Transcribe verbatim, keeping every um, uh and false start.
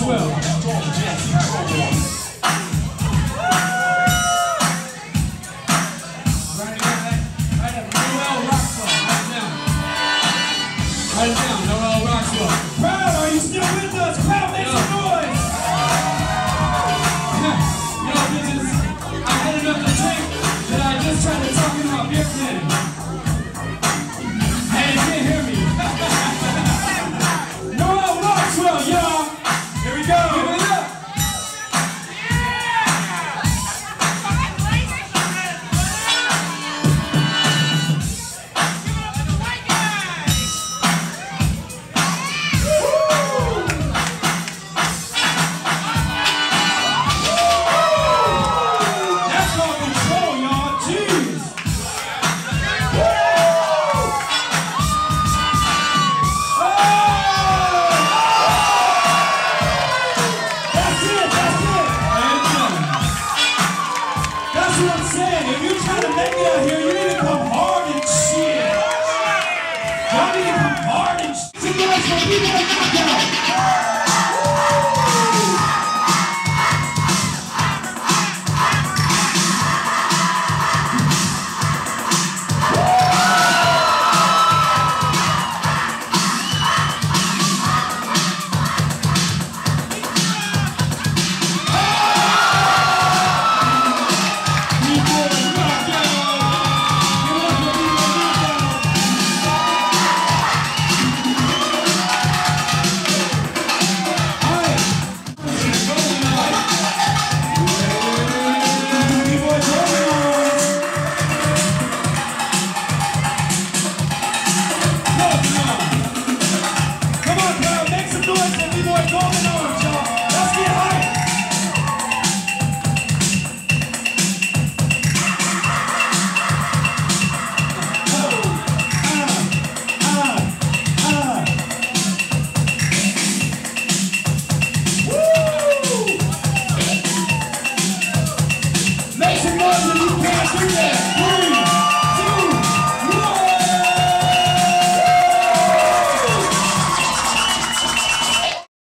Rockwell. Write it down, Noel Rockwell. Proud, are you still with us? Proud, make some noise! Yo, bitches, I had enough to drink that I just tried to talk in my beer can. And you can't hear me. Noel Rockwell, y'all! Here we go! Give it up! Y'all need to come hard and shit. Some noise for people that knocked out.